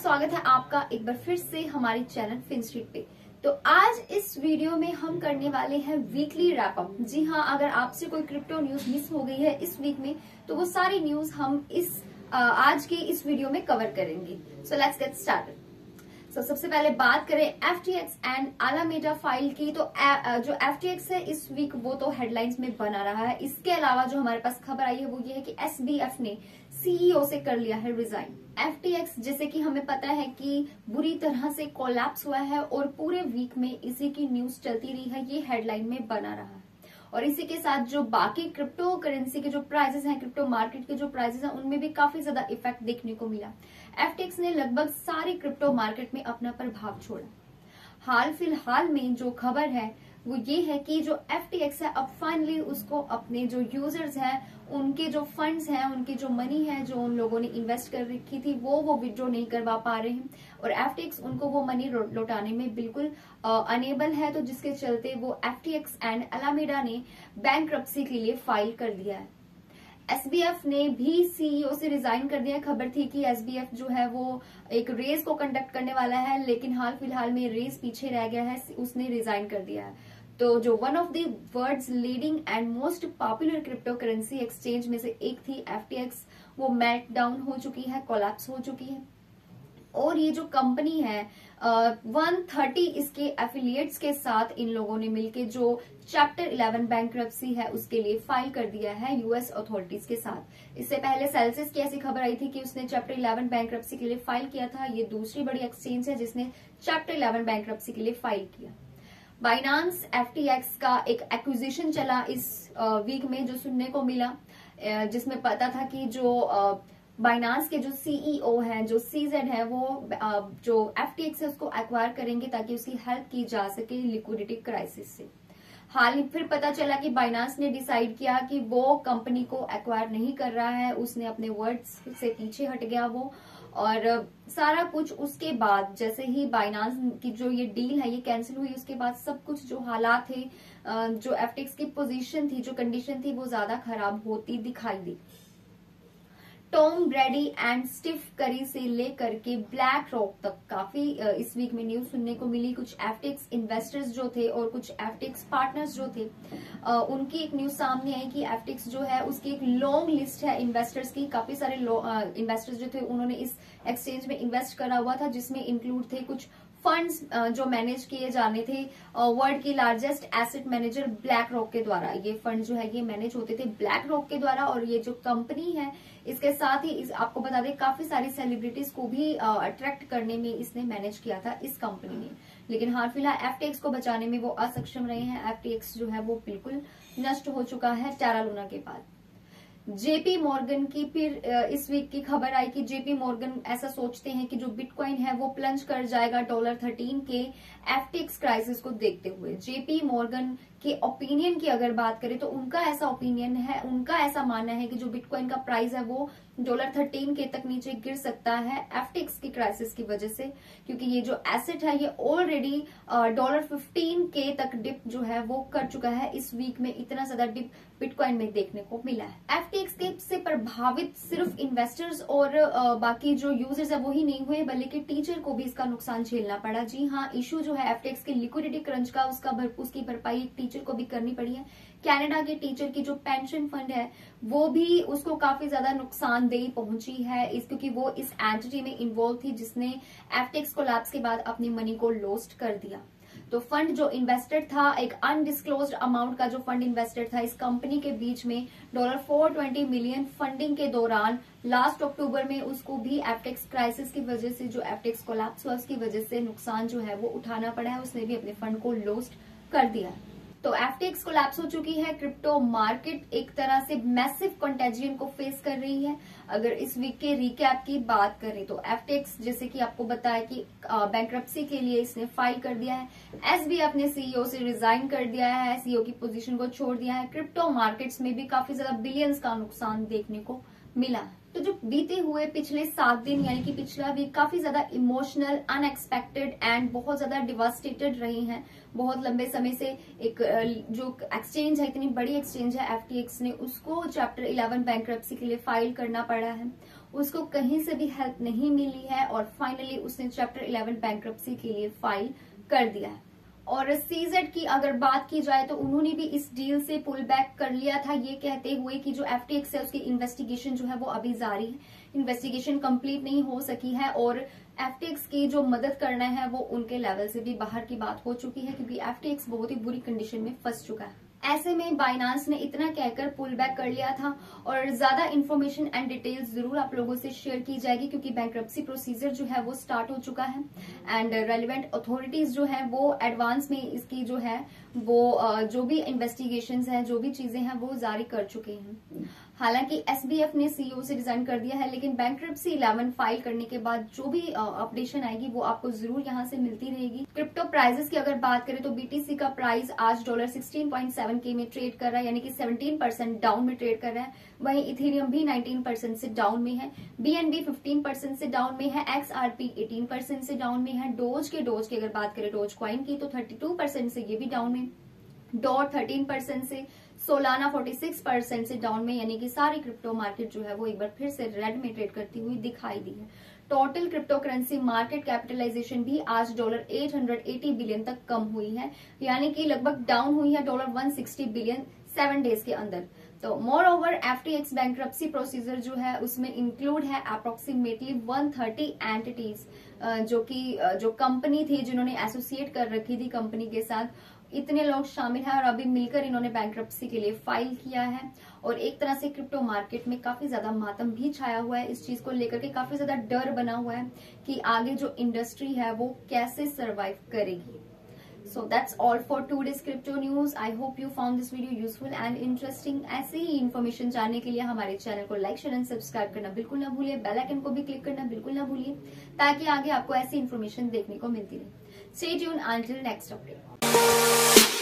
स्वागत है आपका एक बार फिर से हमारे चैनल फिनस्ट्रीट पे। तो आज इस वीडियो में हम करने वाले हैं वीकली रैपअप। जी हाँ, अगर आपसे कोई क्रिप्टो न्यूज मिस हो गई है इस वीक में तो वो सारी न्यूज हम इस आज के इस वीडियो में कवर करेंगे। So let's get started. सबसे पहले बात करें FTX एंड अलामेडा फाइल की। तो जो FTX है इस वीक वो तो हेडलाइंस में बना रहा है। इसके अलावा जो हमारे पास खबर आई है वो ये है कि SBF ने CEO से कर लिया है रिजाइन। FTX जैसे कि हमें पता है कि बुरी तरह से कोलैप्स हुआ है और पूरे वीक में इसी की न्यूज चलती रही है, ये हेडलाइन में बना रहा है। और इसी के साथ जो बाकी क्रिप्टो करेंसी के जो प्राइसेस हैं, क्रिप्टो मार्केट के जो प्राइसेस हैं, उनमें भी काफी ज्यादा इफेक्ट देखने को मिला। FTX ने लगभग सारी क्रिप्टो मार्केट में अपना प्रभाव छोड़ा। हाल फिलहाल में जो खबर है वो ये है कि जो FTX है अब फाइनली उसको अपने जो यूजर्स हैं उनके जो फंड्स हैं, उनकी जो मनी है जो उन लोगों ने इन्वेस्ट कर रखी थी वो विड्रॉ नहीं करवा पा रहे हैं और FTX उनको वो मनी लौटाने में बिल्कुल अनेबल है। तो जिसके चलते वो FTX एंड अलामेडा ने बैंकरप्सी के लिए फाइल कर दिया है। SBF ने भी CEO से रिजाइन कर दिया। खबर थी कि SBF जो है वो एक रेस को कंडक्ट करने वाला है, लेकिन हाल फिलहाल में रेस पीछे रह गया है, उसने रिजाइन कर दिया है। तो जो one of the world's leading and most popular cryptocurrency exchange में से एक थी FTX, वो मेल्ट डाउन हो चुकी है, कोलैप्स हो चुकी है। और ये जो कंपनी है 130 इसके एफिलिएट्स के साथ इन लोगों ने मिलकर जो चैप्टर 11 बैंकरप्सी है उसके लिए फाइल कर दिया है US अथॉरिटीज के साथ। इससे पहले सेल्सियस की ऐसी खबर आई थी कि उसने चैप्टर 11 बैंकरप्सी के लिए फाइल किया था। ये दूसरी बड़ी एक्सचेंज है जिसने चैप्टर 11 बैंकरप्सी के लिए फाइल किया। बाइनांस FTX का एक एक्विजिशन चला इस वीक में जो सुनने को मिला, जिसमें पता था कि जो बाइनांस के जो CEO हैं, जो CZ है, वो जो FTX है उसको एक्वायर करेंगे ताकि उसकी हेल्प की जा सके लिक्विडिटी क्राइसिस से। हाल ही फिर पता चला कि बाइनांस ने डिसाइड किया कि वो कंपनी को एक्वायर नहीं कर रहा है, उसने अपने वर्ड्स से पीछे हट गया वो। और सारा कुछ उसके बाद जैसे ही बाइनांस की जो ये डील है ये कैंसिल हुई, उसके बाद सब कुछ जो हालात थे, जो FTX की पोजीशन थी, जो कंडीशन थी, वो ज्यादा खराब होती दिखाई दी। Tom Brady and Steve Curry से लेकर के ब्लैक रॉक तक काफी इस वीक में न्यूज सुनने को मिली। कुछ FTX इन्वेस्टर्स जो थे और कुछ FTX पार्टनर्स जो थे, उनकी एक न्यूज सामने आई कि FTX जो है उसकी एक लॉन्ग लिस्ट है इन्वेस्टर्स की। काफी सारे इन्वेस्टर्स जो थे उन्होंने इस एक्सचेंज में इन्वेस्ट करा हुआ था, जिसमें इंक्लूड थे कुछ फंड्स जो मैनेज किए जाने थे वर्ल्ड की largest asset manager BlackRock के द्वारा। ये फंड जो है ये मैनेज होते थे ब्लैक रॉक के द्वारा। और ये जो कंपनी है इसके साथ ही आपको बता दें काफी सारी सेलिब्रिटीज को भी अट्रैक्ट करने में इसने मैनेज किया था इस कंपनी ने। लेकिन हाल फिलहाल FTX को बचाने में वो असक्षम रहे हैं। FTX जो है वो बिल्कुल नष्ट हो चुका है टेरा लूना के बाद। JP मॉर्गन की फिर इस वीक की खबर आई कि JP मॉर्गन ऐसा सोचते हैं कि जो बिटकॉइन है वो प्लंज कर जाएगा $13 के FTX क्राइसिस को देखते हुए। JP मॉर्गन के ओपिनियन की अगर बात करें तो उनका ऐसा ओपिनियन है, उनका ऐसा मानना है कि जो बिटकॉइन का प्राइस है वो $13 के तक नीचे गिर सकता है FTX की क्राइसिस की वजह से, क्योंकि ये जो एसेट है ये ऑलरेडी $15 के तक डिप जो है वो कर चुका है। इस वीक में इतना ज्यादा डिप बिटकॉइन में देखने को मिला है। FTX के से प्रभावित सिर्फ इन्वेस्टर्स और बाकी जो यूजर्स है वो ही नहीं हुए, बल्कि टीचर को भी इसका नुकसान झेलना पड़ा। जी हाँ, इशू जो है FTX के लिक्विडिटी क्रंच का उसकी भरपाई टीचर को भी करनी पड़ी है। कनाडा के टीचर की जो पेंशन फंड है वो भी उसको काफी ज्यादा नुकसानदेही पहुंची है क्योंकि वो इस एंटिटी में इन्वॉल्व थी जिसने FTX कोलैप्स के बाद अपनी मनी को लॉस्ट कर दिया। तो फंड जो इन्वेस्टेड था, एक अनडिस्क्लोज्ड अमाउंट का जो फंड इन्वेस्टेड था इस कंपनी के बीच में $420 मिलियन फंडिंग के दौरान लास्ट अक्टूबर में, उसको भी FTX क्राइसिस की वजह से, जो FTX कोलैप्स हुआ उसकी वजह से नुकसान जो है वो उठाना पड़ा है। उसने भी अपने फंड को लॉस्ट कर दिया है। तो FTX कोलैप्स हो चुकी है। क्रिप्टो मार्केट एक तरह से मैसिव कंटेजियन को फेस कर रही है। अगर इस वीक के रिकैप की बात करें तो FTX जैसे कि आपको बताया कि बैंकरप्सी के लिए इसने फाइल कर दिया है। SBF ने CEO से रिजाइन कर दिया है, CEO की पोजीशन को छोड़ दिया है। क्रिप्टो मार्केट्स में भी काफी ज्यादा बिलियंस का नुकसान देखने को मिला। तो जो बीते हुए पिछले 7 दिन यानी कि पिछला वीक काफी ज्यादा इमोशनल, अनएक्सपेक्टेड एंड बहुत ज्यादा डिवास्टेटेड रही हैं। बहुत लंबे समय से एक जो एक्सचेंज है, इतनी बड़ी एक्सचेंज है FTX ने, उसको चैप्टर 11 बैंक्रप्सी के लिए फाइल करना पड़ा है। उसको कहीं से भी हेल्प नहीं मिली है और फाइनली उसने चैप्टर 11 बैंक्रप्सी के लिए फाइल कर दिया है। और CZ की अगर बात की जाए तो उन्होंने भी इस डील से पुल बैक कर लिया था, ये कहते हुए कि जो FTX है उसकी इन्वेस्टिगेशन जो है वो अभी जारी है, इन्वेस्टिगेशन कंप्लीट नहीं हो सकी है और FTX की जो मदद करना है वो उनके लेवल से भी बाहर की बात हो चुकी है, क्योंकि FTX बहुत ही बुरी कंडीशन में फंस चुका है। ऐसे में बाइनांस ने इतना कहकर पुल बैक कर लिया था और ज्यादा इन्फॉर्मेशन एंड डिटेल्स जरूर आप लोगों से शेयर की जाएगी, क्योंकि बैंक्रप्सी प्रोसीजर जो है वो स्टार्ट हो चुका है एंड रेलेवेंट अथॉरिटीज जो है वो एडवांस में इसकी जो है वो जो भी इन्वेस्टिगेशंस हैं, जो भी चीजें हैं वो जारी कर चुके हैं। हालांकि SBF ने CEO से रिजाइन कर दिया है, लेकिन बैंक्रप्सी 11 फाइल करने के बाद जो भी अपडेशन आएगी वो आपको जरूर यहां से मिलती रहेगी। क्रिप्टो प्राइजेस की अगर बात करें तो BTC का प्राइस आज $16.7K में ट्रेड कर रहा है, यानी कि 17% डाउन में ट्रेड कर रहा है। वहीं इथेरियम भी 19% से डाउन में है, BNB 15% से डाउन में है, XRP 18% से डाउन में है। डोज की अगर बात करें डोज कॉइन की तो 32% से ये भी डाउन में, डॉट 13% से, सोलाना 46% से डाउन में, यानी कि सारी क्रिप्टो मार्केट जो है वो एक बार फिर से रेड में ट्रेड करती हुई दिखाई दी है। Total cryptocurrency market capitalisation भी आज $880 बिलियन तक कम हुई है, यानी कि लगभग डाउन हुई है $160 बिलियन 7 डेज के अंदर। तो moreover FTX bankruptcy procedure जो है उसमें इंक्लूड है अप्रोक्सीमेटली 130 एंटिटीज, जो कंपनी थी जिन्होंने एसोसिएट कर रखी थी कंपनी के साथ, इतने लोग शामिल हैं और अभी मिलकर इन्होंने बैंक्रप्सी के लिए फाइल किया है। और एक तरह से क्रिप्टो मार्केट में काफी ज्यादा मातम भी छाया हुआ है, इस चीज को लेकर के काफी ज्यादा डर बना हुआ है कि आगे जो इंडस्ट्री है वो कैसे सर्वाइव करेगी। So that's all for today's crypto news. I hope you found this video useful and interesting. ऐसे ही इन्फॉर्मेशन जानने के लिए हमारे चैनल को लाइक, शेयर एंड सब्सक्राइब करना बिल्कुल ना भूलिए, बेल आइकन को भी क्लिक करना बिल्कुल ना भूलिए, ताकि आगे आपको ऐसी इन्फॉर्मेशन देखने को मिलती रहे। Stay tuned until next update.